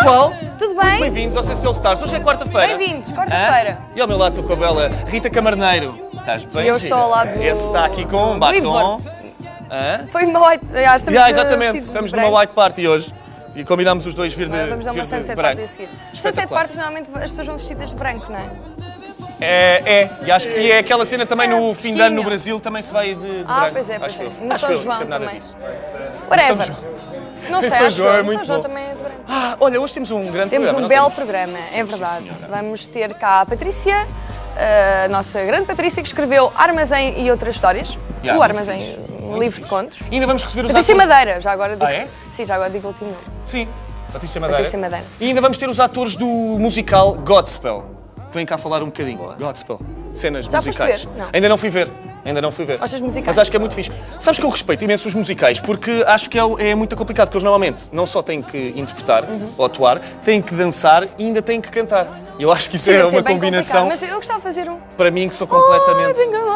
pessoal? Tudo bem? Bem-vindos ao CC All Stars. Hoje é quarta-feira. Bem-vindos, quarta-feira. E ao meu lado estou com a bela Rita Camarneiro. Estás bem? E eu estou ao lado do... Esse está aqui com um batom. Foi uma white... Exatamente, estamos numa white party hoje. E combinámos os dois vir de Vamos dar uma sunset party a seguir. Sunset parties, normalmente as pessoas vão vestidas de branco, não é? E acho que é aquela cena também no fim de ano no Brasil, também se vai de branco. Pois é, pois é. No Acho São eu, João não percebo nada também. disso. Whatever. Não sei, São João é acho muito São João bom. também é de branco. Olha, hoje temos um grande Temos programa. um belo programa, é verdade. Vamos ter cá a Patrícia, a nossa grande Patrícia, que escreveu Armazém e Outras Histórias. Yeah, O Armazém, um livro de contos. E ainda vamos receber os Patrícia atores... Madeira, já agora digo. É? Sim, já agora digo o último nome. Sim, Patrícia Madeira. Patrícia Madeira. E ainda vamos ter os atores do musical Godspell. Vêm cá falar um bocadinho. Godspell. Cenas Já foste musicais. ver? Não. Ainda não fui ver. Gostas de musicais? Mas acho que é muito fixe. Sabes que eu respeito imenso os musicais, porque acho que é muito complicado, porque eles normalmente não só têm que interpretar ou atuar, têm que dançar e ainda têm que cantar. E eu acho que isso é uma combinação, mas eu gostava de fazer um... para mim, que sou completamente...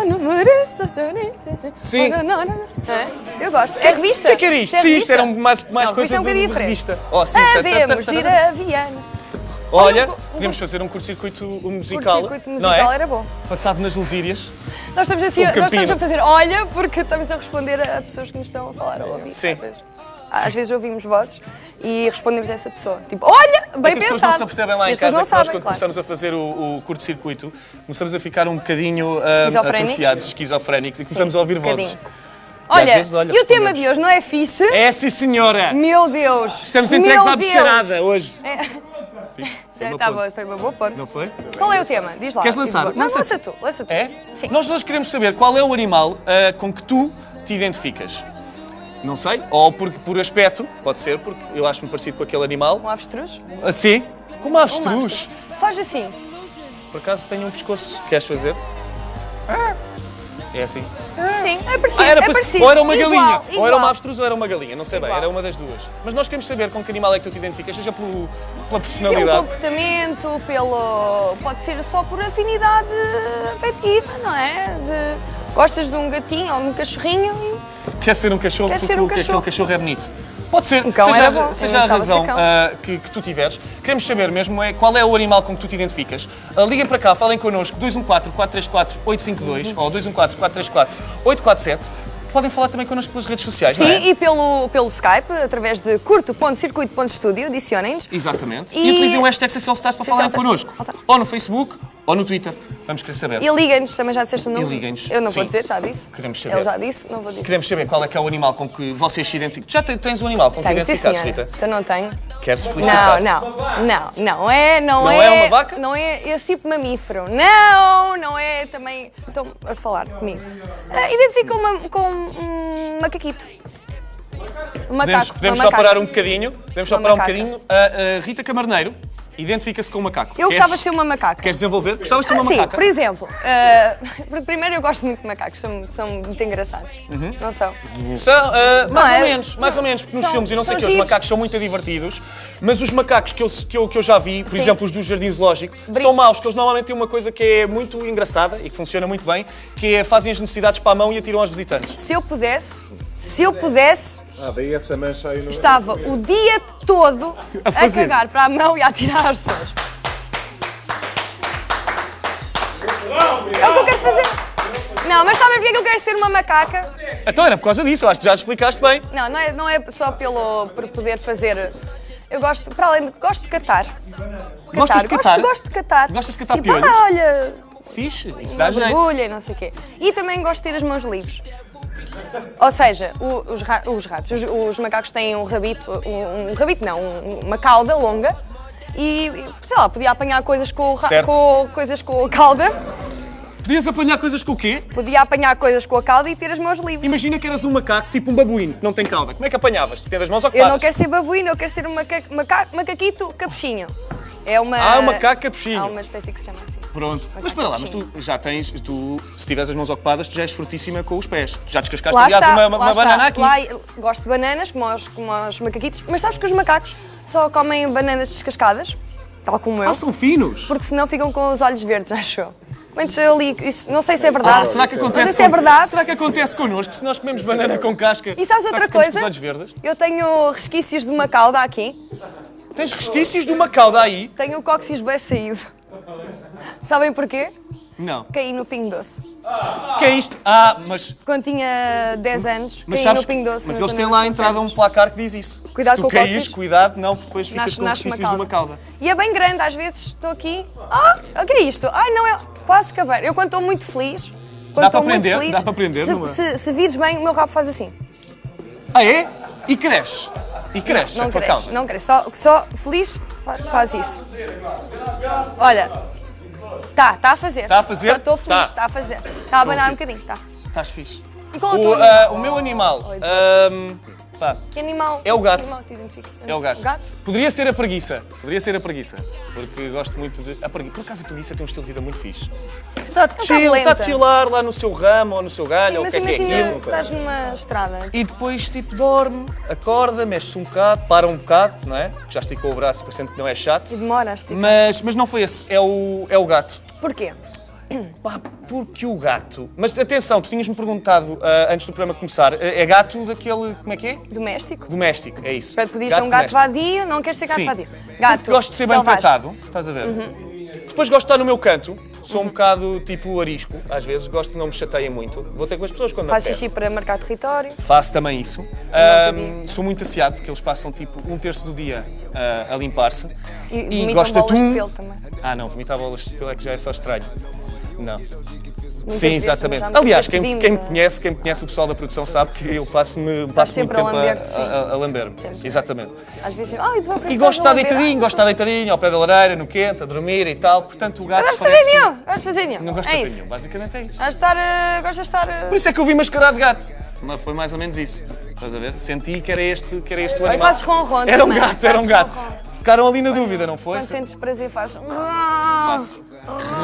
Sim. Eu gosto. É revista? O que era isto? Sim, isto eram mais coisas é um bocadinho de diferente. revista. Oh, sim. Devemos ir a Viana. Olha, podíamos fazer um curto-circuito musical. O curto-circuito não é? musical era bom. Passado nas Lesírias. Nós estamos a fazer olha, porque estamos a responder a pessoas que nos estão a falar ao ouvido. Sim. Às vezes ouvimos vozes e respondemos a essa pessoa. Tipo, olha, bem pensado. As pessoas não se apercebem lá em casa que nós, quando começamos a fazer o curto-circuito, começamos a ficar um bocadinho atrofiados, esquizofrénicos, e começamos a ouvir vozes. Olha, e o tema de hoje não é fixe? É, sim, senhora! Meu Deus! Estamos entregues à bicharada hoje. Foi uma boa ponte. Não foi? Qual é o tema? Diz lá. Queres lançar? Não, lança tu. É? Sim. Nós hoje queremos saber qual é o animal com que tu te identificas. Não sei, ou por aspecto, pode ser, porque eu acho-me parecido com aquele animal. Um avestruz? Sim, com uma avestruz. Faz assim. Por acaso tenho um pescoço. Queres fazer? É assim. Sim, é parecido. Era parecido. Ou era uma galinha, Igual. ou era uma avestruz ou era uma galinha, não sei bem, Igual. era uma das duas. Mas nós queremos saber com que animal é que tu te identificas, seja pela Pelo personalidade. comportamento, pode ser só por afinidade afetiva, não é? Gostas de um gatinho ou de um cachorrinho e... Quer ser um cachorro Quer porque ser um cachorro. aquele cachorro é bonito. Pode ser, Um cão era bom, seja a razão que tu tiveres. Queremos saber mesmo qual é o animal com que tu te identificas. Liguem para cá, falem connosco, 214-434-852 ou 214-434-847. Podem falar também connosco pelas redes sociais, não é? Sim, e pelo Skype, através de curto.circuito.studio, adicionem-nos. Exatamente. E utilizem o hashtag CC All Stars para falarem connosco. Ou no Facebook, ou no Twitter. Vamos querer saber. E liguem-nos, também já disseste o nome? E liguem-nos. Eu não vou Sim. dizer, já disse. Queremos saber. Ele já disse, não vou dizer. Queremos saber qual é que é o animal com que vocês se identificam. Já tens um animal com que te identificas, Rita? Eu não tenho. Queres explicitar? Não é uma vaca? Não é esse tipo de mamífero. Não é também... Estão a falar comigo. Identifico com um macaquito. Um macaco. Podemos só parar um bocadinho. Podemos só parar um bocadinho. A Rita Camarneiro identifica-se com um macaco. Eu gostava de ser uma macaca. Queres desenvolver? Gostavas de ser uma Sim, macaca? por exemplo, primeiro eu gosto muito de macacos, são muito engraçados. Não são? São, mais ou menos, porque nos filmes e não sei o que, os macacos são muito divertidos, mas os macacos que eu já vi, por exemplo, os do Jardim Zoológico, são maus, que eles normalmente têm uma coisa que é muito engraçada e que funciona muito bem, que é fazem as necessidades para a mão e atiram aos visitantes. Se eu pudesse, daí essa mancha aí no... estava o dia todo a cagar para a mão e a atirar às pessoas. É o que eu quero fazer. Não, mas sabem porque é que eu quero ser uma macaca? Então era por causa disso, eu acho que já explicaste bem. Não é só por poder fazer... Eu gosto, para além de... Gosto de catar. Gostas de catar? Gosto de catar. Gostas de catar tipo, piolhos? olha... Fixe, isso dá jeito. Mergulha e não sei o quê. E também gosto de ter as mãos livres. Ou seja, os macacos têm um rabito, uma cauda longa e, sei lá, podia apanhar coisas com a cauda. Podias apanhar coisas com o quê? Podia apanhar coisas com a cauda e ter as mãos livres. Imagina que eras um macaco, tipo um babuíno, que não tem cauda. Como é que apanhavas? Tens as mãos Eu ocupadas. não quero ser babuíno, eu quero ser um macaquito capuchinho. É uma... um macaco capuchinho. Há uma espécie que se chama assim. Pronto. Mas espera lá, mas tu já tens, se tiveres as mãos ocupadas, tu já és fortíssima com os pés. Tu já descascaste, Lá aliás, está, uma banana aqui. Gosto de bananas, como os macaquitos, mas sabes que os macacos só comem bananas descascadas, tal como eu, São finos. porque senão ficam com os olhos verdes, acho eu. Mas eu li, isso, não sei se é verdade. Será que acontece? Não sei se é verdade. Será que acontece connosco se nós comemos banana com casca? E sabes será outra que ficamos coisa? com os olhos verdes? Eu tenho resquícios de uma cauda aqui. Tens restícios de uma cauda aí? Tenho o cóccix bem saído. Sabem porquê? Não. Caí no Pingo Doce. O que é isto? Ah, mas... Quando tinha 10 anos, Mas caí sabes no Pingo Doce. mas eles têm lá à entrada um placar que diz isso. Cuidado Se com tu o caís, cóccix. cuidado, não, porque depois ficas Nasce com restícios de uma cauda. E é bem grande, às vezes estou aqui. O que é isto? Ai, não é. Quase acabar. Eu quando estou muito feliz. Dá para aprender? Dá para aprender, não é? Se vires bem, o meu rabo faz assim. Ah, é? E cresce? E cresce Não a tua cresce, cauda? não cresce. Só feliz faz isso. Olha. Está a fazer. Está a fazer? Estou feliz, Tá. está a fazer. Está a abanar um bocadinho, está. Estás fixe. E qual é o teu animal? O meu animal... pá, Que animal? É o gato. Que animal te identificas? é o gato. O gato? Poderia ser a preguiça. Poderia ser a preguiça. Porque gosto muito de... Por acaso a preguiça tem um estilo de vida muito fixe. Está chill, lenta. está a chilar lá no seu ramo ou no seu galho, ou o que é que é Imagina, aquilo. estás numa estrada. E depois, tipo, dorme, acorda, mexe-se um bocado, para um bocado, não é? Já esticou o braço e parecendo que não é chato. E demoras, tipo. Mas não foi esse, é o gato. Porquê? Pá, porque o gato... Mas atenção, tu tinhas-me perguntado antes do programa começar, é gato daquele, como é que é? Doméstico? Doméstico, é isso. Podias ser um gato doméstico. vadio, não queres ser gato Sim. vadio. Gato. Porque gosto de ser bem selvagem. tratado, estás a ver? Depois gosto de estar no meu canto, sou um bocado tipo arisco, às vezes, gosto que não me chateiem muito. Vou ter com as pessoas quando me Faz apetece. xixi para marcar território. Faço também isso. Não Sou muito asseado, porque eles passam tipo um terço do dia a limpar-se. E E vomitam gosto de bolas de atum. pelo também. Ah não, vomitar bolas de pelo é que já é só estranho. Não. Muitas Sim, vezes, exatamente. já muitas Aliás, vezes quem vimos, me conhece, o pessoal da produção sabe que eu passo muito sempre tempo a lamber-te, sim. a lamber-me. Exatamente. Às vezes, vou para E gosto de estar lamber. deitadinho, gosto de estar deitadinho ao pé da lareira, no quente, a dormir e tal. Portanto, o gato Não gosto de parece... fazer nenhum. Gosto de fazer nenhum. Não gosto É de fazer isso. nenhum, basicamente é isso. Gosto de estar... Por isso é que eu vim mascarado de gato. Mas foi mais ou menos isso. Estás a ver? Senti que era este o Olha, animal. fazes ronron Era um também. gato, era um Fazes gato. ronron. Ficaram ali na dúvida, não foi? Quando sentes prazer, fazes... Faço.